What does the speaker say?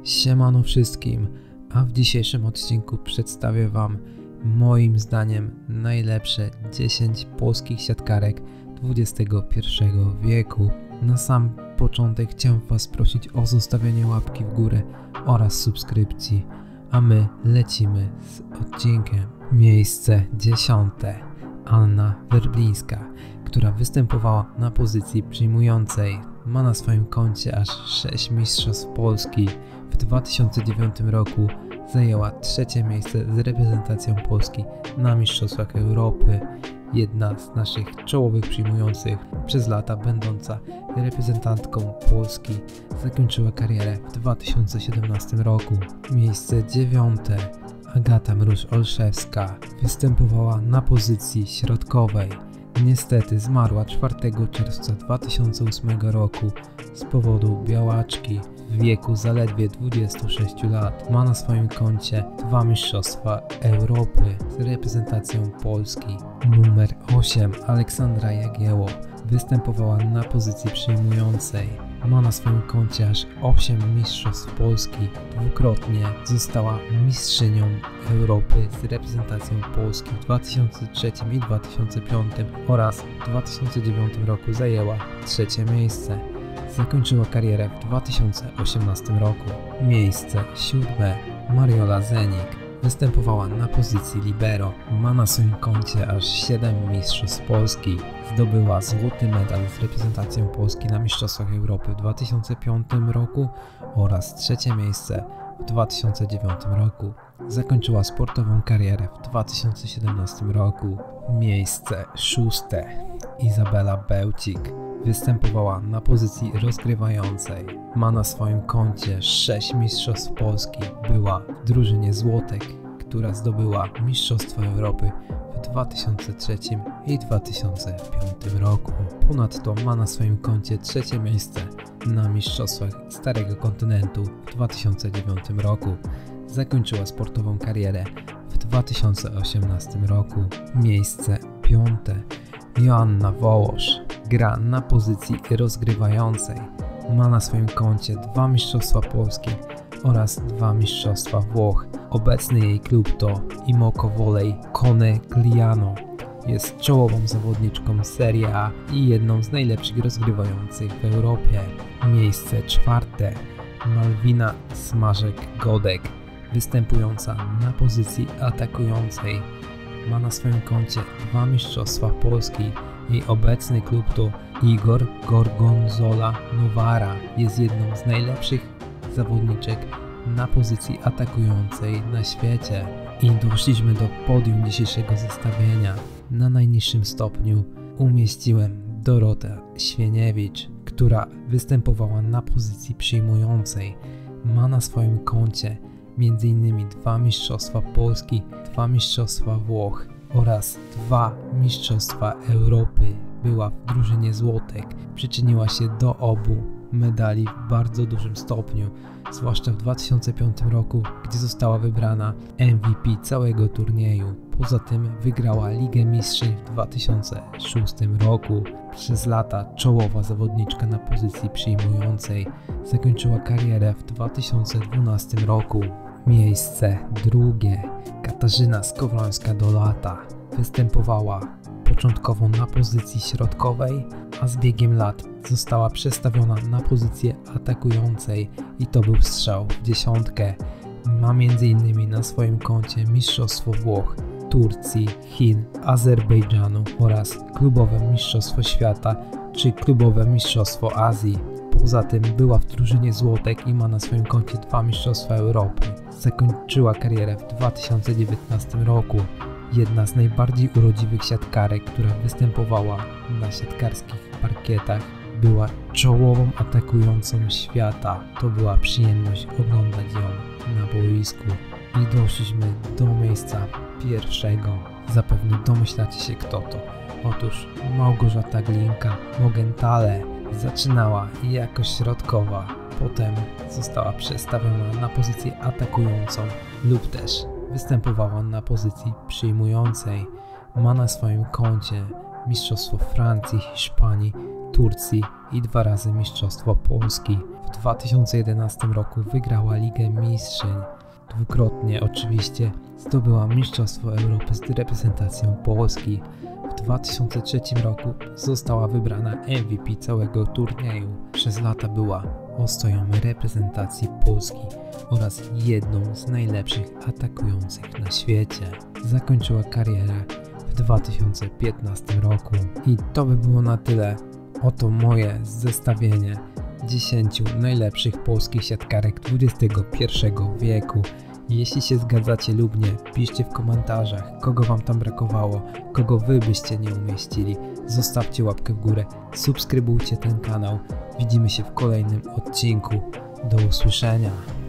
Siemano wszystkim, a w dzisiejszym odcinku przedstawię Wam moim zdaniem najlepsze 10 polskich siatkarek XXI wieku. Na sam początek chciałem Was prosić o zostawienie łapki w górę oraz subskrypcji, a my lecimy z odcinkiem. Miejsce 10. Anna Werblińska, która występowała na pozycji przyjmującej. Ma na swoim koncie aż 6 mistrzostw Polski. W 2009 roku zajęła trzecie miejsce z reprezentacją Polski na Mistrzostwach Europy. Jedna z naszych czołowych przyjmujących, przez lata będąca reprezentantką Polski, zakończyła karierę w 2017 roku. Miejsce 9. Agata Mróz-Olszewska występowała na pozycji środkowej. Niestety zmarła 4 czerwca 2008 roku z powodu białaczki w wieku zaledwie 26 lat. Ma na swoim koncie 2 mistrzostwa Europy z reprezentacją Polski. Numer 8. Aleksandra Jagiełło występowała na pozycji przyjmującej. Ma na swoim koncie aż 8 mistrzostw Polski. Dwukrotnie została mistrzynią Europy z reprezentacją Polski w 2003 i 2005 oraz w 2009 roku zajęła trzecie miejsce. Zakończyła karierę w 2018 roku. Miejsce 7. Mariola Zenik występowała na pozycji libero. Ma na swoim koncie aż 7 mistrzostw Polski. Zdobyła złoty medal z reprezentacją Polski na Mistrzostwach Europy w 2005 roku oraz trzecie miejsce w 2009 roku. Zakończyła sportową karierę w 2017 roku. Miejsce 6. Izabela Bełcik występowała na pozycji rozgrywającej. Ma na swoim koncie 6 mistrzostw Polski. Była w drużynie Złotek, która zdobyła Mistrzostwa Europy w 2003 i 2005 roku. Ponadto ma na swoim koncie trzecie miejsce na Mistrzostwach Starego Kontynentu w 2009 roku. Zakończyła sportową karierę w 2018 roku. Miejsce 5. Joanna Wołosz gra na pozycji rozgrywającej. Ma na swoim koncie 2 mistrzostwa Polski oraz 2 mistrzostwa Włoch. Obecny jej klub to Imoco Volley Conegliano. Jest czołową zawodniczką Serie A i jedną z najlepszych rozgrywających w Europie. Miejsce 4. Malwina Smarzek-Godek występująca na pozycji atakującej. Ma na swoim koncie 2 mistrzostwa Polski. Jej obecny klub to Igor Gorgonzola Novara. Jest jedną z najlepszych zawodniczek na pozycji atakującej na świecie. I doszliśmy do podium dzisiejszego zestawienia. Na najniższym stopniu umieściłem Dorotę Świniewicz, która występowała na pozycji przyjmującej. Ma na swoim koncie m.in. 2 mistrzostwa Polski, 2 mistrzostwa Włoch oraz 2 mistrzostwa Europy. Była w drużynie Złotek. Przyczyniła się do obu medali w bardzo dużym stopniu, zwłaszcza w 2005 roku, gdzie została wybrana MVP całego turnieju. Poza tym wygrała Ligę Mistrzów w 2006 roku. Przez lata czołowa zawodniczka na pozycji przyjmującej. Zakończyła karierę w 2012 roku. Miejsce 2. Katarzyna Skowrońska-Dolata występowała początkowo na pozycji środkowej, a z biegiem lat została przestawiona na pozycję atakującej i to był strzał w dziesiątkę. Ma m.in. na swoim koncie Mistrzostwo Włoch, Turcji, Chin, Azerbejdżanu oraz klubowe Mistrzostwo Świata czy klubowe Mistrzostwo Azji. Poza tym była w drużynie Złotek i ma na swoim koncie 2 mistrzostwa Europy. Zakończyła karierę w 2019 roku. Jedna z najbardziej urodziwych siatkarek, która występowała na siatkarskich parkietach, była czołową atakującą świata. To była przyjemność oglądać ją na boisku. I doszliśmy do miejsca 1. Zapewne domyślacie się kto to. Otóż Małgorzata Glinka-Mogenthaler zaczynała jako środkowa, potem została przestawiona na pozycję atakującą lub też występowała na pozycji przyjmującej. Ma na swoim koncie Mistrzostwo Francji, Hiszpanii, Turcji i 2 razy Mistrzostwo Polski. W 2011 roku wygrała Ligę Mistrzyń. Dwukrotnie oczywiście zdobyła Mistrzostwo Europy z reprezentacją Polski. W 2003 roku została wybrana MVP całego turnieju. Przez lata była ostoją reprezentacji Polski oraz jedną z najlepszych atakujących na świecie. Zakończyła karierę w 2015 roku. I to by było na tyle. Oto moje zestawienie 10 najlepszych polskich siatkarek XXI wieku. Jeśli się zgadzacie lub nie, piszcie w komentarzach, kogo wam tam brakowało, kogo wy byście nie umieścili. Zostawcie łapkę w górę, subskrybujcie ten kanał. Widzimy się w kolejnym odcinku. Do usłyszenia.